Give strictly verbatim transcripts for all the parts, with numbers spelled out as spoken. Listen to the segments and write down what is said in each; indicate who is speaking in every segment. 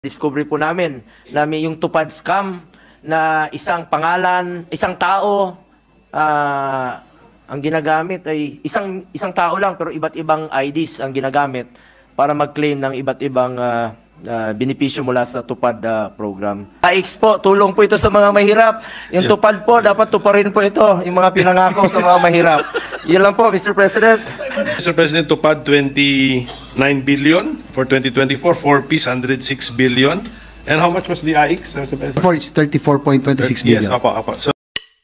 Speaker 1: Discovery po namin, namin yung Tupad scam na isang pangalan, isang tao, ah, ang ginagamit ay isang isang tao lang pero iba't ibang I Ds ang ginagamit para mag-claim ng iba't ibang ah, ah, benepisyo mula sa Tupad ah, program. A X po, tulong po ito sa mga mahirap. Yung Tupad po, dapat tuparin po ito, yung mga pinangako sa mga mahirap. Yan lang po, Mister President.
Speaker 2: Mister President, Tupad twenty-nine billion for twenty twenty-four, four piece one hundred six billion. And how much was the A X, Mister President?
Speaker 3: For it's thirty-four point two six billion.
Speaker 2: Yes, apa, apa. So,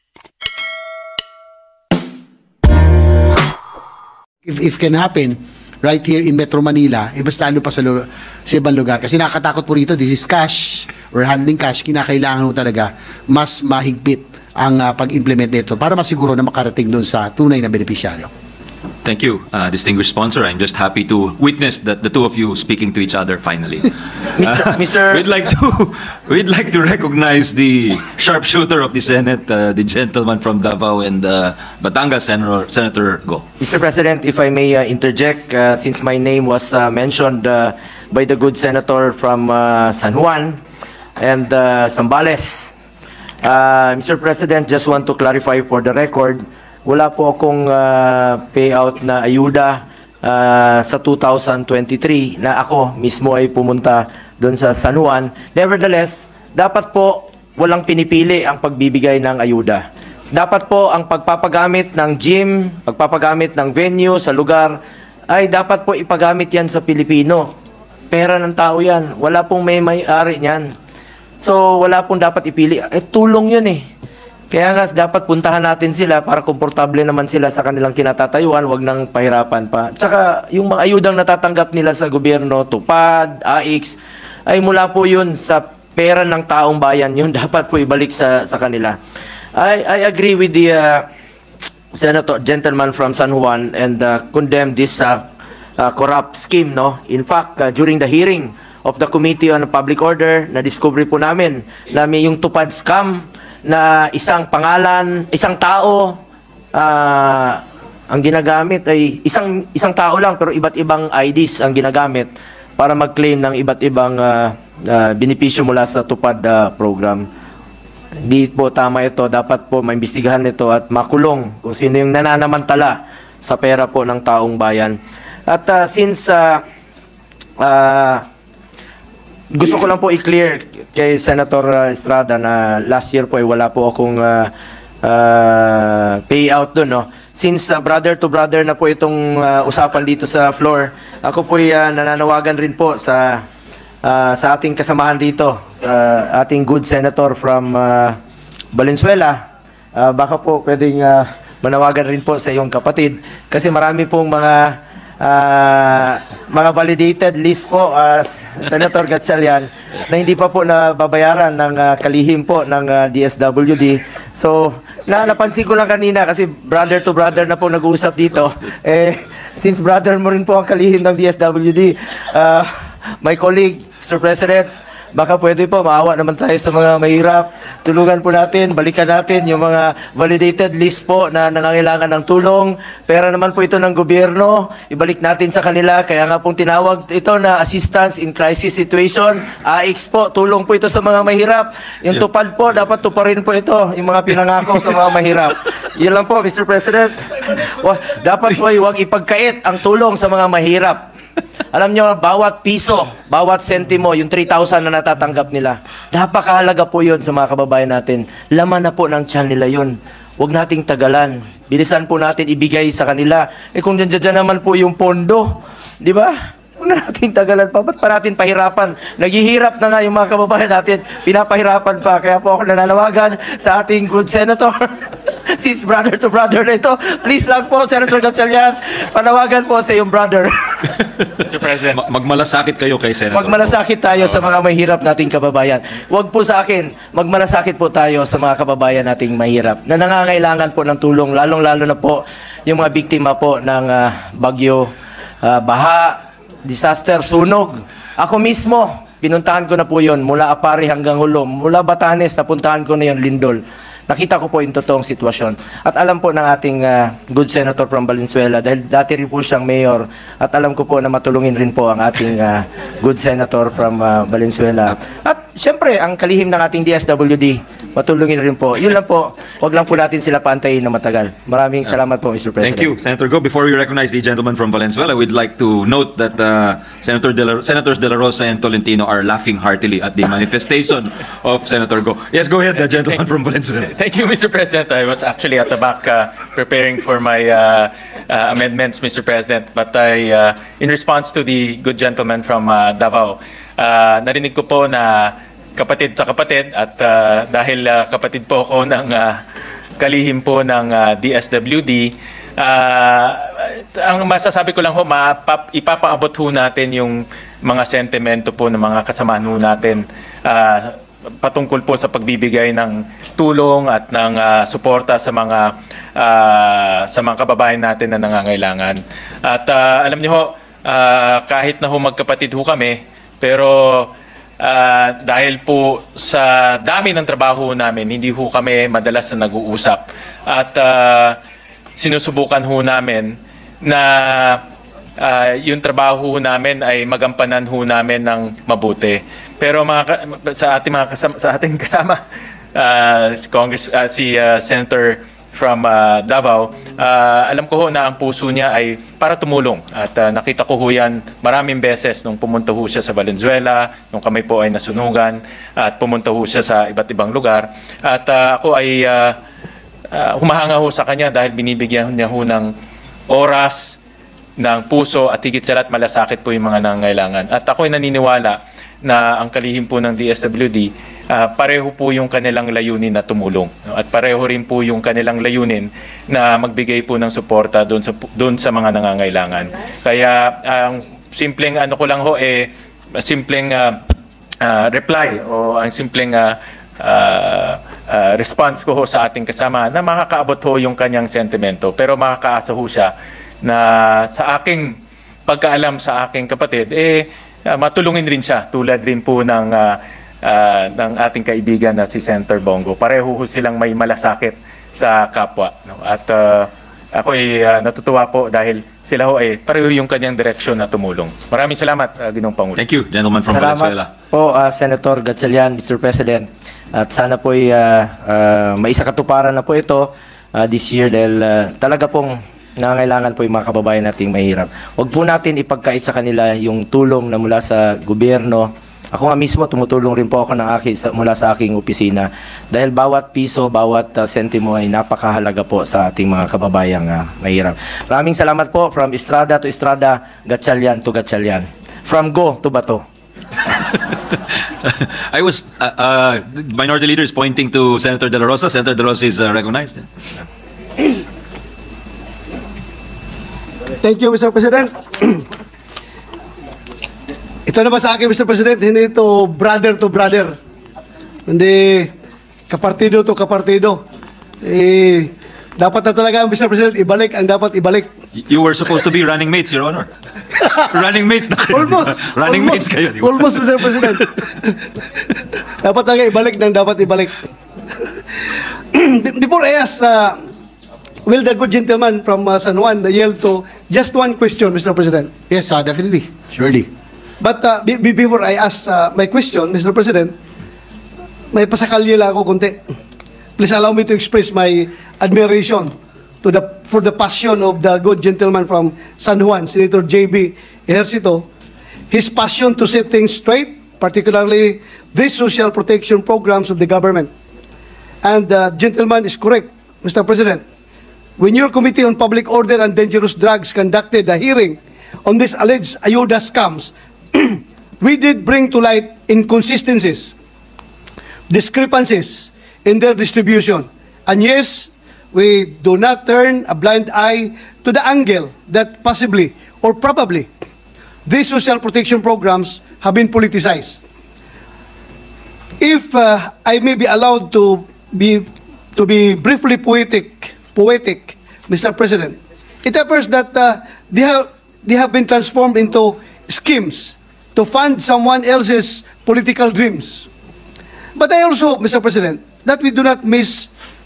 Speaker 3: If, if can happen, right here in Metro Manila, eh, mas lalo pa sa, lu- sa ibang lugar. Kasi nakakatakot po rito, this is cash, or handling cash, kinakailangan mo talaga mas mahigpit ang uh, pag-implement nito para masiguro na makarating doon sa tunay na benepisyaryo.
Speaker 4: Thank you, uh, distinguished sponsor. I'm just happy to witness that the two of you speaking to each other finally.
Speaker 1: Mister Mister
Speaker 4: We'd like to we'd like to recognize the sharpshooter of the Senate, uh, the gentleman from Davao and uh, Batangas, Senator, Senator Go.
Speaker 1: Mister President, if I may uh, interject, uh, since my name was uh, mentioned uh, by the good senator from uh, San Juan and uh, Zambales, uh, Mister President, just want to clarify for the record, wala po akong uh, payout na ayuda uh, sa two thousand twenty-three na ako mismo ay pumunta doon sa San Juan. Nevertheless, dapat po walang pinipili ang pagbibigay ng ayuda. Dapat po ang pagpapagamit ng gym, pagpapagamit ng venue sa lugar, ay dapat po ipagamit yan sa Pilipino. Pera ng tao yan. Wala pong may may-ari niyan. So, wala pong dapat ipili. Eh, tulong yun eh. Kaya nga, dapat puntahan natin sila para komportable naman sila sa kanilang kinatatayuan, wag nang pahirapan pa. Tsaka, yung mga ayudang natatanggap nila sa gobyerno, Tupad, A X, ay mula po yun sa pera ng taong bayan. Yun dapat po ibalik sa, sa kanila. I, I agree with the uh, Senator, gentleman from San Juan and uh, condemn this uh, uh, corrupt scheme. No? In fact, uh, during the hearing of the Committee on Public Order, na-discovery po namin, namin yung Tupad scam, na isang pangalan, isang tao, uh, ang ginagamit ay isang isang tao lang pero iba't ibang I Ds ang ginagamit para mag-claim ng iba't ibang uh, uh, benepisyo mula sa Tupad uh, program. Hindi po tama ito. Dapat po maimbestigahan ito at makulong kung sino yung nananamantala sa pera po ng taong bayan. At uh, since uh, uh, gusto ko lang po i-clear kay Senator Estrada na last year po ay wala po akong uh, uh, payout doon. No? Since uh, brother to brother na po itong uh, usapan dito sa floor, ako po ay uh, nananawagan rin po sa uh, sa ating kasamahan dito, sa ating good senator from uh, Valenzuela. Uh, baka po pwedeng uh, manawagan rin po sa iyong kapatid kasi marami pong mga Uh, mga validated list po, uh, Senator Gatchalian, na hindi pa po nababayaran ng uh, kalihim po ng uh, D S W D. So, na napansin ko lang kanina kasi brother to brother na po nag-uusap dito. Eh, since brother mo rin po ang kalihim ng D S W D, uh, my colleague, Mister President, baka pwede po, maawa naman tayo sa mga mahirap. Tulungan po natin, balikan natin yung mga validated list po na nangangailangan ng tulong. Pera naman po ito ng gobyerno, ibalik natin sa kanila. Kaya nga pong tinawag ito na assistance in crisis situation. A X po, tulong po ito sa mga mahirap. Yung Tupad po, dapat tuparin po ito, yung mga pinangako sa mga mahirap. Yan lang po, Mister President. Dapat po, huwag ipagkait ang tulong sa mga mahirap. Alam nyo, bawat piso, bawat sentimo, yung three thousand na natatanggap nila, napakahalaga po yun sa mga kababayan natin. Laman na po ng tiyan nila yun. Huwag nating tagalan. Bilisan po natin ibigay sa kanila. Eh kung dyan, dyan naman po yung pondo, di ba? Huwag na nating tagalan pa. Ba't pa natin pahirapan? Naghihirap na nga yung mga kababayan natin. Pinapahirapan pa. Kaya po ako nananawagan sa ating good senator. Since brother to brother na ito, please lang po, Senator Gatchalian, panawagan po sa iyong brother.
Speaker 4: Mister President, Ma- magmalasakit kayo kay Senator.
Speaker 1: Magmalasakit tayo sa mga mahirap nating kababayan. Huwag po sa akin, magmalasakit po tayo sa mga kababayan nating mahirap na nangangailangan po ng tulong, lalong-lalo na po yung mga biktima po ng uh, bagyo, uh, baha, disaster, sunog. Ako mismo, pinuntahan ko na po yun mula Apari hanggang Hulom. Mula Batanes, napuntahan ko na yun, Lindol. nakita ko po yung totoong sitwasyon. At alam po ng ating ah, good senator from Valenzuela, dahil dati rin po siyang mayor, at alam ko po na matulungin rin po ang ating ah, good senator from ah, Valenzuela. At syempre, ang kalihim ng ating D S W D, matulungin rin po. Yun lang po, wag lang po natin sila pantayin na matagal. Maraming salamat po, Mister President.
Speaker 4: Thank you, Senator Go. Before we recognize the gentleman from Valenzuela, we'd like to note that uh, Senator De La, Senators De La Rosa and Tolentino are laughing heartily at the manifestation of Senator Go. Yes, go ahead, the gentleman from Valenzuela.
Speaker 5: Thank you, Mister President. I was actually at the back uh, preparing for my uh, uh, amendments, Mister President. But I, uh, in response to the good gentleman from uh, Davao, uh, narinig ko po na kapatid sa kapatid at uh, dahil uh, kapatid po ako ng uh, kalihim po ng uh, D S W D, uh, ang masasabi ko lang ho, mapap, ipapaabot ho natin yung mga sentimento po ng mga kasamahan ho natin uh, patungkol po sa pagbibigay ng tulong at ng uh, suporta sa mga uh, sa mga kababayan natin na nangangailangan. At uh, alam niyo ho, uh, kahit na ho magkapatid ho kami, pero uh, dahil po sa dami ng trabaho namin, hindi ho kami madalas na nag-uusap. At uh, sinusubukan ho namin na uh, yung trabaho namin ay magampanan ho namin ng mabuti. Pero mga ka- sa ating mga kasama, sa ating kasama uh, si Congress uh, si uh, Senator from uh, Davao, uh, alam ko ho na ang puso niya ay para tumulong. At uh, nakita ko ho yan maraming beses nung pumunta ho siya sa Valenzuela, nung kami po ay nasunugan, at pumunta ho siya sa iba't ibang lugar. At uh, ako ay uh, uh, humahanga ho sa kanya dahil binibigyan niya ho ng oras, ng puso, at higit sa lahat malasakit po yung mga nangangailangan. At ako ay naniniwala na ang kalihim po ng D S W D, uh, pareho po yung kanilang layunin na tumulong. No? At pareho rin po yung kanilang layunin na magbigay po ng suporta doon sa, doon sa mga nangangailangan. Kaya ang simpleng ano ko lang ho, eh, simpleng uh, uh, reply o ang simpleng uh, uh, uh, response ko ho sa ating kasama na makakaabot ho yung kanyang sentimento. Pero makakaasa ho siya na sa aking pagkaalam sa aking kapatid, eh, Uh, matulungin rin siya tulad rin po ng uh, uh, ng ating kaibigan na si Senator Bongo. Pareho ho silang may malasakit sa kapwa, no? At uh, ako ay uh, natutuwa po dahil sila ho ay pareho yung kanyang direksyon na tumulong. Maraming salamat, uh, Ginoong Pangulo.
Speaker 4: Thank you, gentleman from
Speaker 1: Salamat
Speaker 4: Valenzuela.
Speaker 1: po, uh, Senator Gatchalian, Mister President. At sana po ay uh, uh, maisakatuparan na po ito uh, this year dahil uh, talaga pong nangangailangan po yung mga kababayan nating mahirap. Huwag po natin ipagkait sa kanila yung tulong na mula sa gobyerno. Ako nga mismo, tumutulong rin po ako ng aking, sa, mula sa aking opisina. Dahil bawat piso, bawat uh, sentimo ay napakahalaga po sa ating mga kababayang uh, mahirap. Maraming salamat po from Estrada to Estrada, Gatchalian to Gatchalian. From Go to Bato.
Speaker 4: I was, uh, uh, Minority Leader is pointing to Senator De La Rosa. Senator De La Rosa is uh, recognized.
Speaker 6: Thank you, Mister President. Ito naman sa akin, Mister President, hindi ito brother to brother. Hindi kapartido to kapartido. Eh, dapat na talaga, Mister President, ibalik ang dapat ibalik.
Speaker 4: You were supposed to be running mates, Your Honor. Running mate na kayo.
Speaker 6: Almost.
Speaker 4: Running
Speaker 6: almost,
Speaker 4: mates kayo. di ba?
Speaker 6: Almost, Mister President. Dapat talaga ibalik ng dapat ibalik. Before I ask, uh, will the good gentleman from uh, San Juan yield to just one question, Mister President?
Speaker 3: Yes, uh, definitely. Surely.
Speaker 6: But uh, be- be- before I ask uh, my question, Mister President, may pasakalye lang ako konti. Please allow me to express my admiration to the for the passion of the good gentleman from San Juan, Senator J B Ejercito. His passion to set things straight, particularly these social protection programs of the government. And the gentleman is correct, Mister President. When your Committee on Public Order and Dangerous Drugs conducted a hearing on this alleged Ayuda scams, we did bring to light inconsistencies, discrepancies in their distribution. And yes, we do not turn a blind eye to the angle that possibly or probably these social protection programs have been politicized. If uh, I may be allowed to be to be briefly poetic, poetic, Mister President, it appears that uh, they have they have been transformed into schemes to fund someone else's political dreams. But I also, Mister President, that we do not miss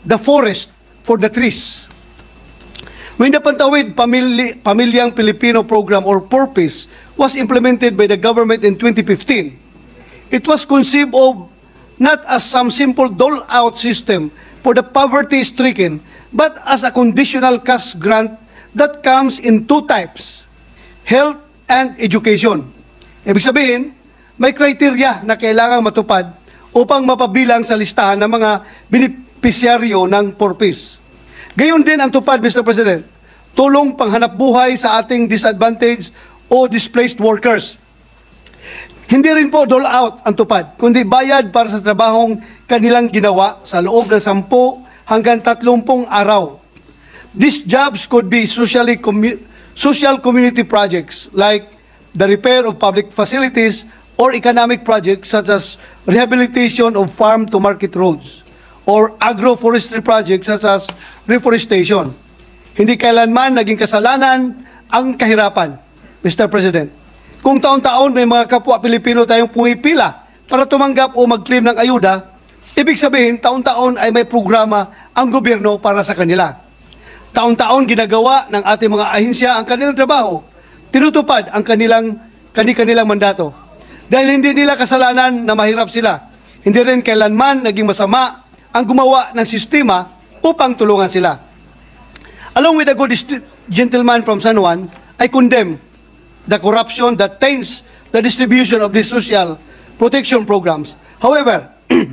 Speaker 6: the forest for the trees. When the Pantawid Pamili- Pamilyang Pilipino Program or PURPIS was implemented by the government in twenty fifteen, it was conceived of not as some simple dole-out system for the poverty-stricken, but as a conditional cash grant that comes in two types, health and education. Ibig sabihin, may kriteria na kailangang matupad upang mapabilang sa listahan ng mga benepisyaryo ng PURPIS. Gayon din ang tupad, Mister President, tulong panghanap buhay sa ating disadvantaged o displaced workers. Hindi rin po dole out ang tupad, kundi bayad para sa trabahong kanilang ginawa sa loob ng sampu hanggang tatlumpung araw. These jobs could be socially commu- social community projects like the repair of public facilities or economic projects such as rehabilitation of farm-to-market roads or agroforestry projects such as reforestation. Hindi kailanman naging kasalanan ang kahirapan, Mister President. Kung taon-taon may mga kapwa Pilipino tayong pumipila para tumanggap o mag-claim ng ayuda, ibig sabihin taon-taon ay may programa ang gobyerno para sa kanila. Taon-taon ginagawa ng ating mga ahensya ang kanilang trabaho, tinutupad ang kanilang kani-kanilang mandato. Dahil hindi nila kasalanan na mahirap sila, hindi rin kailanman naging masama ang gumawa ng sistema upang tulungan sila. Along with the good gentleman from San Juan, I condemn the corruption that taints the distribution of these social protection programs. However,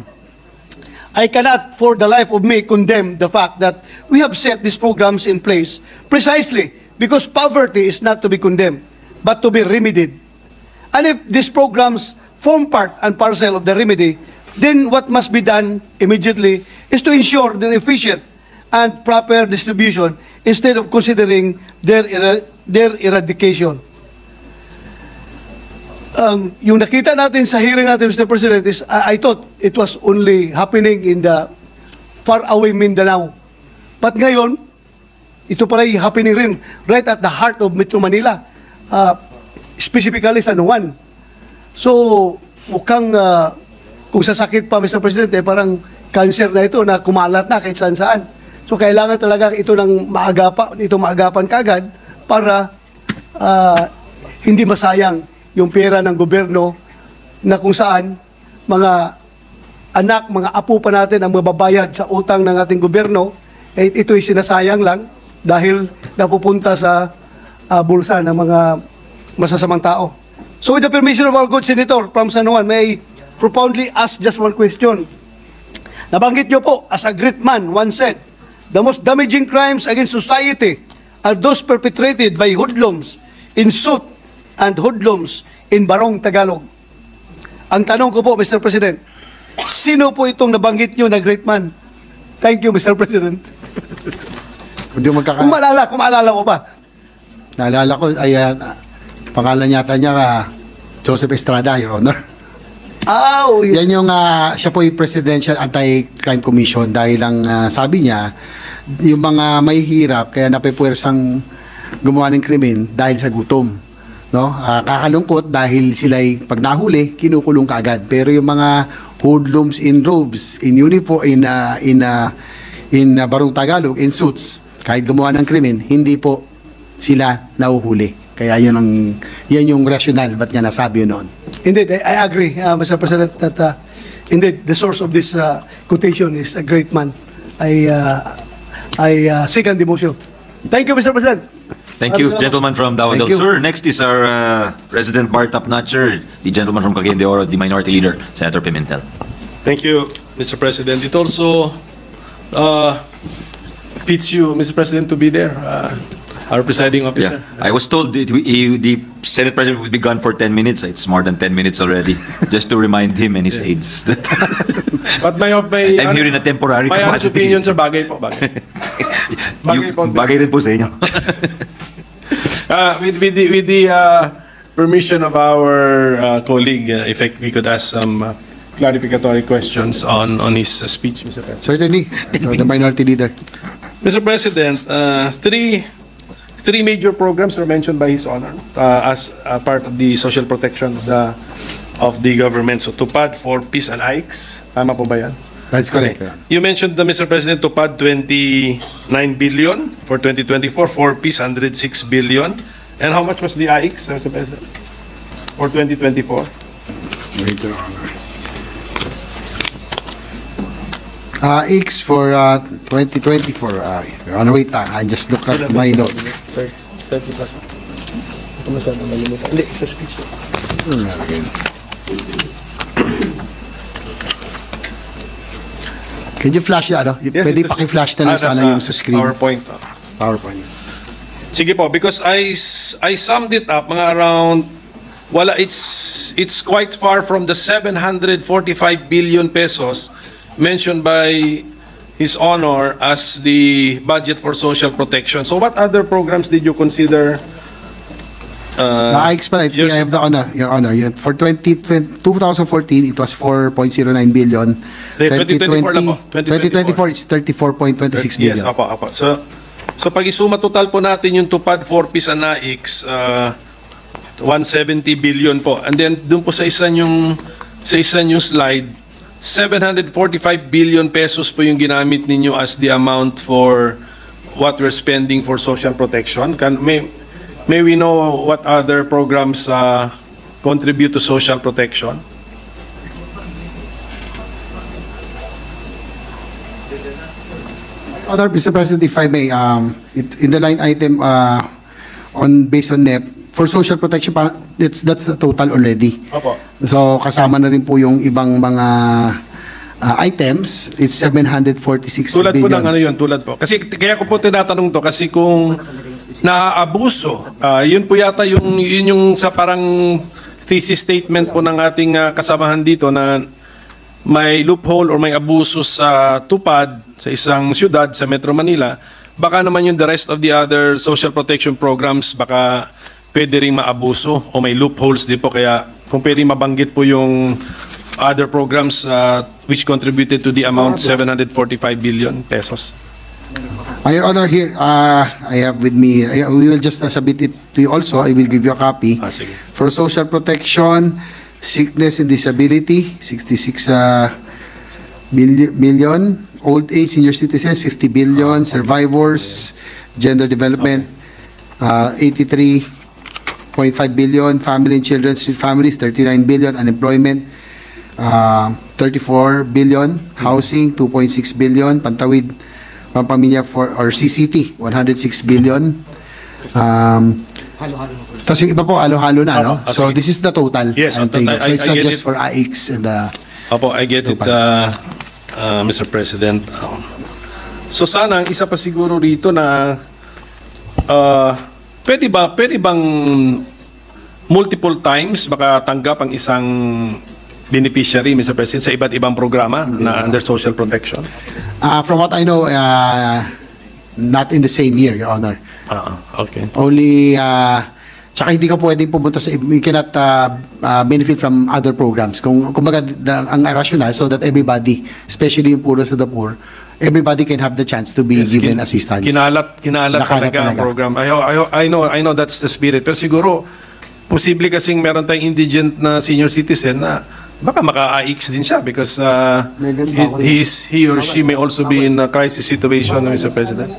Speaker 6: I cannot for the life of me condemn the fact that we have set these programs in place precisely because poverty is not to be condemned, but to be remedied. And if these programs form part and parcel of the remedy, then what must be done immediately is to ensure their efficient and proper distribution instead of considering their, era- their eradication. Um, yung nakita natin sa hearing natin, Mister President, is I, I thought it was only happening in the far away Mindanao. But ngayon, ito pala yung happening rin right at the heart of Metro Manila, uh, specifically San Juan. So, mukhang uh, kung sasakit pa, Mister President, eh, parang cancer na ito na kumalat na kahit saan-saan. So, kailangan talaga ito ng maagapan, ito maagapan kagad para uh, hindi masayang yung pera ng gobyerno na kung saan mga anak, mga apo pa natin ang mababayad sa utang ng ating gobyerno, eh, ito'y sinasayang lang dahil napupunta sa uh, bulsa ng mga masasamang tao. So with the permission of our good senator from San Juan, may I profoundly ask just one question. Nabanggit niyo po, as a great man once said, the most damaging crimes against society are those perpetrated by hoodlums in suit and hoodlums in Barong, Tagalog. Ang tanong ko po, Mister President, sino po itong nabanggit nyo na great man? Thank you, Mister President.
Speaker 3: Kung di magkaka...
Speaker 6: Kung maalala, kung maalala ko pa.
Speaker 3: Naalala ko, ay, uh, pangalan yata niya, uh, Joseph Estrada, Your Honor.
Speaker 6: Ah, oh, yes.
Speaker 3: Yan yung, uh, siya po yung Presidential Anti-Crime Commission dahil lang uh, sabi niya, yung mga may hirap, kaya napipuwersang gumawa ng krimen dahil sa gutom. No? Uh, kakalungkot dahil sila'y pag nahuli, kinukulong kaagad. Pero yung mga hoodlums in robes, in uniform, in, uh, in, uh, in uh, Barong Tagalog, in suits, kahit gumawa ng krimen, hindi po sila nahuhuli. Kaya yun, ang, yan yung rational, ba't nga nasabi yun noon?
Speaker 6: Indeed, I, I agree, uh, Mister President, that uh, indeed, the source of this uh, quotation is a great man. I, uh, I uh, second the motion. Thank you, Mister President.
Speaker 4: Thank you,
Speaker 6: Salamat.
Speaker 4: gentleman from Davao
Speaker 3: Thank
Speaker 4: del
Speaker 3: you.
Speaker 4: Sur. Next is our uh, President Bart Tapnacher, the gentleman from Cagayan de Oro, the Minority Leader, Senator Pimentel.
Speaker 2: Thank you, Mister President. It also uh, fits you, Mister President, to be there, uh, our presiding officer.
Speaker 4: Yeah, I was told that we, the Senate President will be gone for ten minutes. It's more than ten minutes already. Just to remind him and his aides. that
Speaker 2: But my, my
Speaker 4: I'm here in a temporary
Speaker 2: my honest
Speaker 4: capacity.
Speaker 2: opinion, sir, bagay po, bagay. Bagay
Speaker 4: You-
Speaker 2: po.
Speaker 4: bagay rin po sa inyo.
Speaker 2: Uh, with, with the, with the uh, permission of our uh, colleague, uh, if I, we could ask some uh, clarificatory questions on, on his uh, speech, Mister President.
Speaker 3: Certainly, so the Minority Leader.
Speaker 2: Mister President, uh, three three major programs were mentioned by His Honor uh, as uh, part of the social protection of the of the government. So Tupad for Peace and I C S, tama po ba yan?
Speaker 3: That's correct.
Speaker 2: You mentioned, the Mister President, TUPAD twenty-nine billion for twenty twenty-four, four Ps one hundred six billion. And how much was the A I X, Mister President, for twenty twenty-four?
Speaker 3: Wait, Your Honor. Uh, X for uh, twenty twenty-four. Uh, Your Honor, wait, uh, I just look at my notes.
Speaker 6: thirty plus. Ito masyado malimitan. Hindi, sa speech.
Speaker 3: Can you flash ano?
Speaker 2: Yes,
Speaker 3: Pwede
Speaker 2: it is-
Speaker 3: paki-flash na lang
Speaker 2: Ah,
Speaker 3: sana
Speaker 2: nasa
Speaker 3: yung sa screen.
Speaker 2: PowerPoint.
Speaker 3: PowerPoint.
Speaker 2: Sige po, because I s- I summed it up mga around, wala, it's it's quite far from the seven hundred forty-five billion pesos mentioned by His Honor as the budget for social protection. So what other programs did you consider? Uh,
Speaker 3: Na I X pala,
Speaker 2: yes.
Speaker 3: I have the honor, Your Honor. Yun. For twenty fourteen, it was four point zero nine billion.
Speaker 2: twenty twenty-four lang po.
Speaker 3: twenty twenty-four, it's thirty-four point two six
Speaker 2: Yes,
Speaker 3: billion.
Speaker 2: apo, apo. So, so pag isuma total po natin yung TUPAD four Ps and A I X, uh, one hundred seventy billion po. And then dun po sa isa yung sa isa yung slide, seven hundred forty-five billion pesos po yung ginamit ninyo as the amount for what we're spending for social protection. Can may may we know what other programs uh, contribute to social protection?
Speaker 3: Other, Mister President, if I may, um, it, in the line item uh, on based on N E P, for social protection, parang it's, that's the total already.
Speaker 2: Opo.
Speaker 3: So, kasama na rin po yung ibang mga uh, items. It's seven hundred forty-six
Speaker 2: Tulad po
Speaker 3: billion.
Speaker 2: ng ano yun, tulad po. Kasi kaya ko po tinatanong to kasi kung naaabuso, ah, yun po yata yung, yun yung sa parang thesis statement po ng ating ah, kasamahan dito na may loophole or may abuso sa TUPAD sa isang syudad sa Metro Manila, baka naman yung the rest of the other social protection programs baka pwede rin maabuso o may loopholes din po. Kaya kung pwede mabanggit po yung other programs uh, which contributed to the amount seven hundred forty-five billion pesos.
Speaker 3: Uh, Your Honor, here, uh, I have with me, I- we will just uh, submit it to you also. I will give you a copy.
Speaker 2: Ah, sige.
Speaker 3: For social protection, sickness and disability, sixty-six uh, million, million. Old age, senior citizens, fifty billion. Survivors, gender development, uh, eighty-three point five billion. Family and children's families, thirty-nine billion. Unemployment, uh, thirty-four billion. Housing, two point six billion. Pantawid, Pampamilya for, or C C T, one hundred six billion. Um, Tapos yung iba po, halo-halo na, no?
Speaker 2: Opo,
Speaker 3: So
Speaker 2: okay.
Speaker 3: this is the total.
Speaker 2: Yes,
Speaker 3: I'm
Speaker 2: I-
Speaker 3: thinking.
Speaker 2: I-
Speaker 3: So it's
Speaker 2: I
Speaker 3: not
Speaker 2: get
Speaker 3: just
Speaker 2: it.
Speaker 3: for A X and uh,
Speaker 2: Opo, I get it, uh, uh, Mister President. Um, so sana, ang isa pa siguro rito na uh, pwede ba, pwede bang multiple times baka tanggap ang isang beneficiary, Mister President, sa iba't ibang programa na under social protection?
Speaker 3: uh, from what I know, uh, not in the same year, Your Honor.
Speaker 2: Ah, okay.
Speaker 3: Only, uh, tsaka hindi ka pwedeng pumunta sa, we cannot uh, uh, benefit from other programs. Kung, kumbaga, the, ang rational, so that everybody, especially yung poorest of the poor, everybody can have the chance to be
Speaker 2: Yes,
Speaker 3: given
Speaker 2: kin-
Speaker 3: assistance.
Speaker 2: Kinalat, kinalat
Speaker 3: Nakalat
Speaker 2: talaga ang
Speaker 3: talaga.
Speaker 2: program. I, I, I know, I know that's the spirit. Pero siguro, posible kasing meron tayong indigent na senior citizen na baka maka-A X din siya because uh, he, he, is, he or she may also be in a crisis situation, Mister President.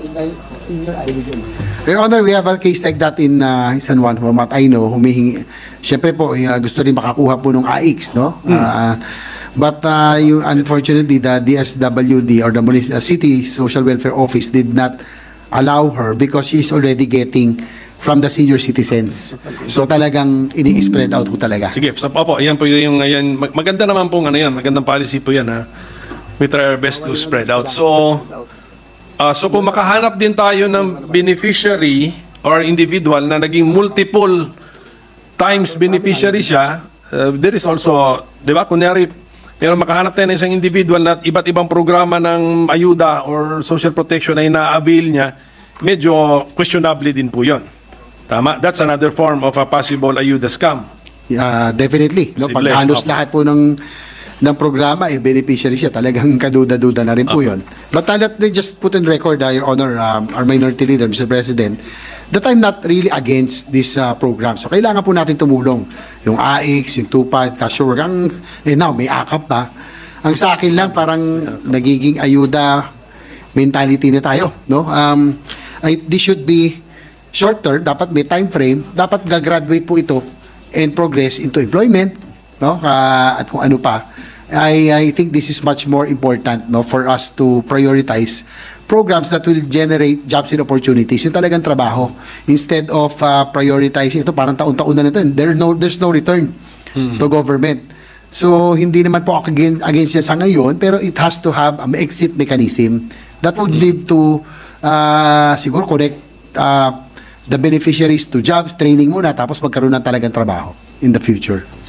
Speaker 3: Your Honor, we have a case like that in uh, San Juan, from what I know, humihingi. Siyempre po, uh, gusto rin makakuha po ng A X, no? Uh, but uh, you, unfortunately, the D S W D or the Munis- uh, City Social Welfare Office did not allow her because she's already getting from the senior citizens. So talagang ini-spread out po talaga.
Speaker 2: Sige, so, opo, ayan po yung, ayan, mag- maganda naman po ano yan, magandang policy po yan ha. We try our best to spread out. So, uh, so kung makahanap din tayo ng beneficiary or individual na naging multiple times beneficiary siya, uh, there is also, di ba, kunyari, pero makahanap tayo ng isang individual na iba't ibang programa ng ayuda or social protection ay na-avail niya, medyo questionable din po yun. Tama? That's another form of a possible ayuda scam.
Speaker 3: Uh, definitely. No? Pag
Speaker 2: Posible.
Speaker 3: halos
Speaker 2: Opo.
Speaker 3: lahat po ng ng programa, eh, beneficiary siya. Talagang kaduda-duda na rin po yun. But uh, let me just put in record, uh, Your Honor, um, our Minority Leader, Mister President, that I'm not really against this uh, program. So, kailangan po natin tumulong. Yung A X, yung TUPAD, Cash Work, ang, eh now, may akap na. Ang sa akin lang, parang nagiging ayuda mentality na tayo, no? Um, I, this should be short term, dapat may time frame, dapat gagraduate po ito and progress into employment, no? Uh, at kung ano pa. I, I think this is much more important, no, for us to prioritize programs that will generate jobs and opportunities. Yung talagang trabaho. Instead of uh, prioritizing ito, parang taon-taon na nito, there no, there's no return to government. So, hindi naman po ako against, against yan sa ngayon, pero it has to have an exit mechanism that would lead to, uh, siguro, connect uh, the beneficiaries to jobs, training muna, tapos magkaroon ng talagang trabaho in the future.